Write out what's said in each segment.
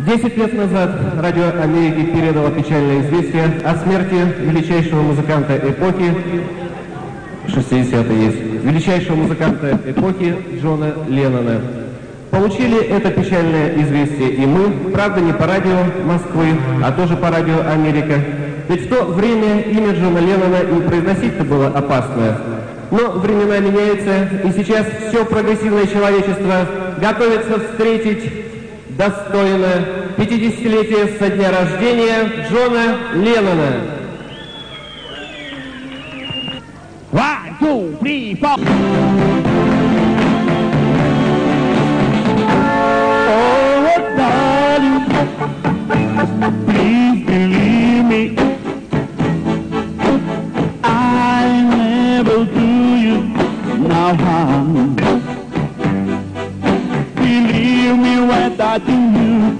10 лет назад Радио Америки передало печальное известие о смерти величайшего музыканта эпохи, 60-е есть, величайшего музыканта эпохи Джона Леннона. Получили это печальное известие и мы, правда, не по радио Москвы, а тоже по Радио Америка. Ведь в то время имя Джона Леннона и произносить-то было опасно. Но времена меняются, и сейчас все прогрессивное человечество готовится встретить достойно 50-летие со дня рождения Джона Леннона. 1, 2, 3, 4. Oh, darling, please believe me. I never do you no harm. Believe me when I do you.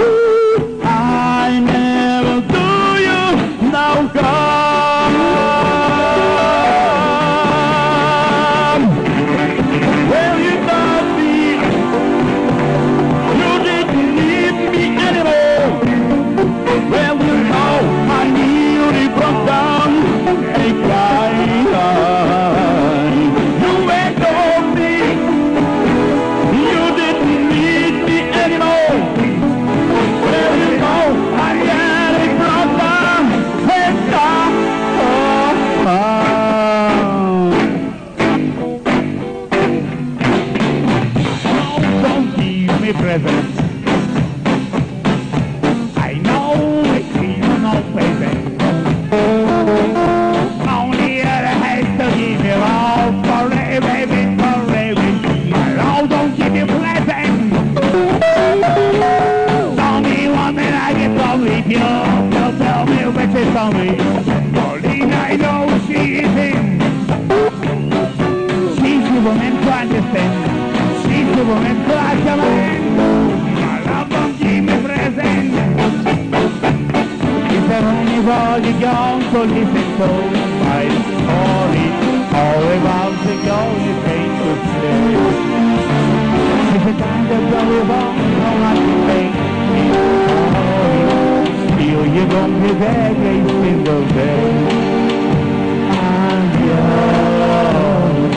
I never do you no harm. Well, you thought me, you didn't need me anymore. Well, you know I nearly broke down and cried. You went on me, you didn't need me anymore. Well, you know I nearly broke down and cried. Oh, don't give me presents. I know it is no present. Only other has to give me love forever, baby, forever. Oh, don't give me present. Tell me one that I get love with you. Don't tell me which is only. Only I know she is in. She's the woman to understand. She's the woman to understand. My love, don't give me present. Is there anybody going to listen to my story? All about the girl you take to stay. If the time that goes on, no one can make me sorry. Still you don't be there every single day. And you're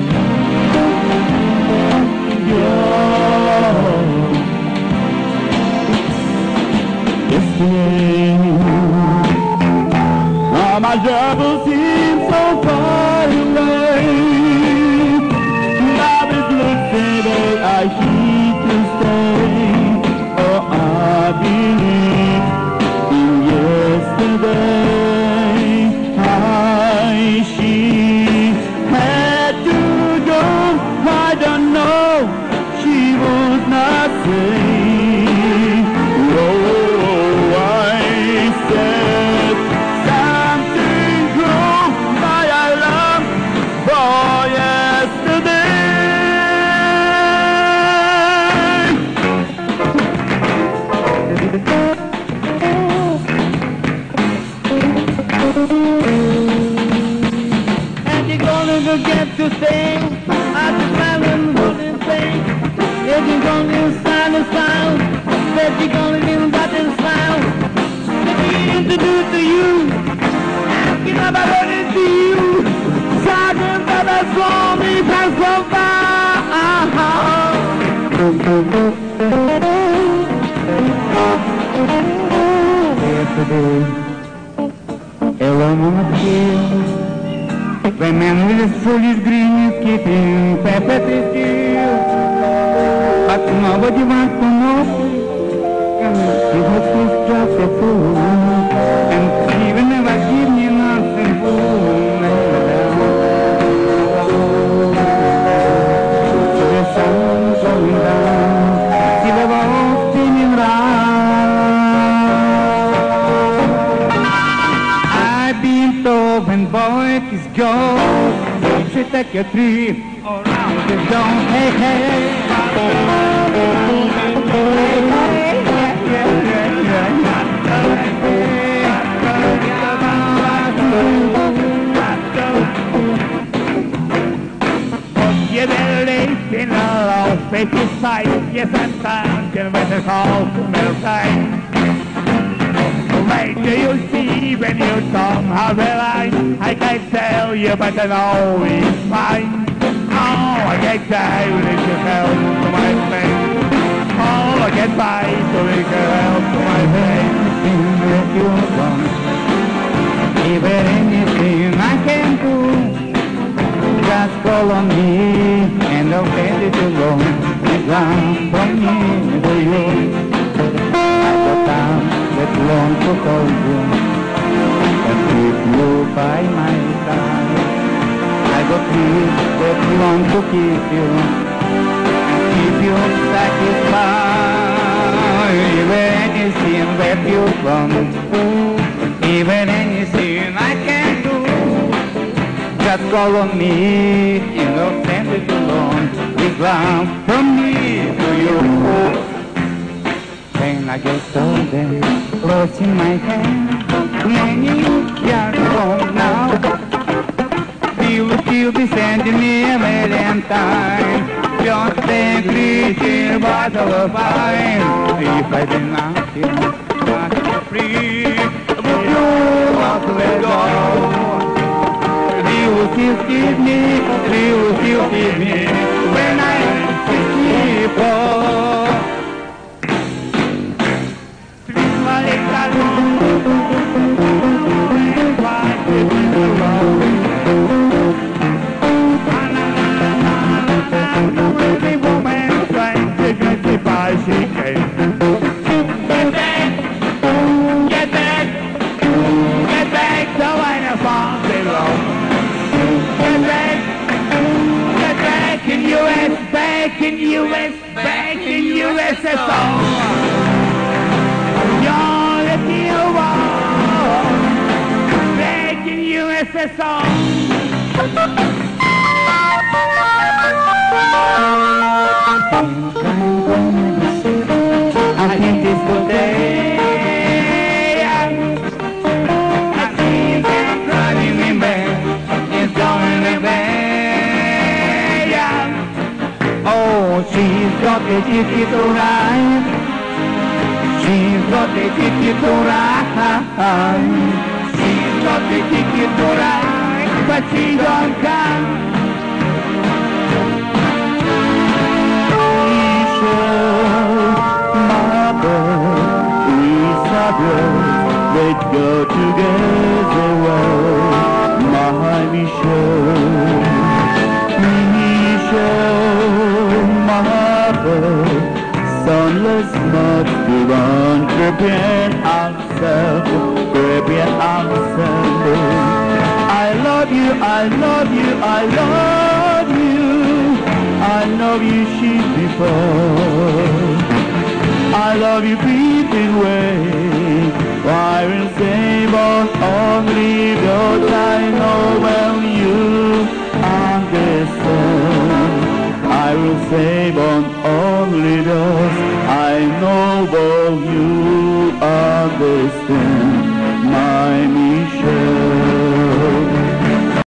listening. All my troubles seem so far away. Love is looking that I need to stay. Oh, I believe in yesterday. She had to go. I don't know. She would not say. Oh, I said something wrong. My alarm for yesterday. And you're gonna forget to sing. I just haven't wouldn't think. If you're gonna sign a sound, that you're gonna give that and smile. That we introduce to you, asking about what it to you. Talking about that song we pass so far. Yesterday, alone on the field. The man with his foolish green is keeping perfectly still. But nobody wants to know. He has to strap the fool. And he will never give me nothing fool. The sun going down, see the walls spinning round. I've been told when boy is gone, you should take a trip around the zone. Hey, hey. Possiede lei fino all'ospite right. Yes, I'm thinking with the cold milk time. Wait till you see when you come how the line. I can't tell you, but I know it's fine. Oh, I can't tell you if you help to my face. Oh, I can't buy so you can help to my face. That you want, even anything I can do, just call on me and I'll get it along. It's from me to you. I got time that long to hold you and keep you by my side. I got peace that long to keep you and keep you satisfied. Even anything that you want, even anything I can do, just call on me and I'll send it along. With love from me to you. When I get older, close in my hand, many years from now, you will still be sending me a valentine. Just a pretty bottle of wine. If I deny you, not free, but you want to let go. You will still give me, you will still give me when I'm 64. Sweet Malika, why did you wrong? Every woman trying to justify she can. Get back, get back, get back to when I found below. Get back in US, back in US, back in USSR. You're the deal back in USSR. I think this good day. I think I'm driving me back. It's going away. Oh, she's got the ticket to ride. She's got the ticket to ride. She's got the ticket to ride, but she don't come. Let's go together, my Michelle, mother, sunless not to run, prepare ourselves. I love you, I love you, I love you, I love you, she's before. I love you, breathing way. I will save on only those I know when you understand. I will save on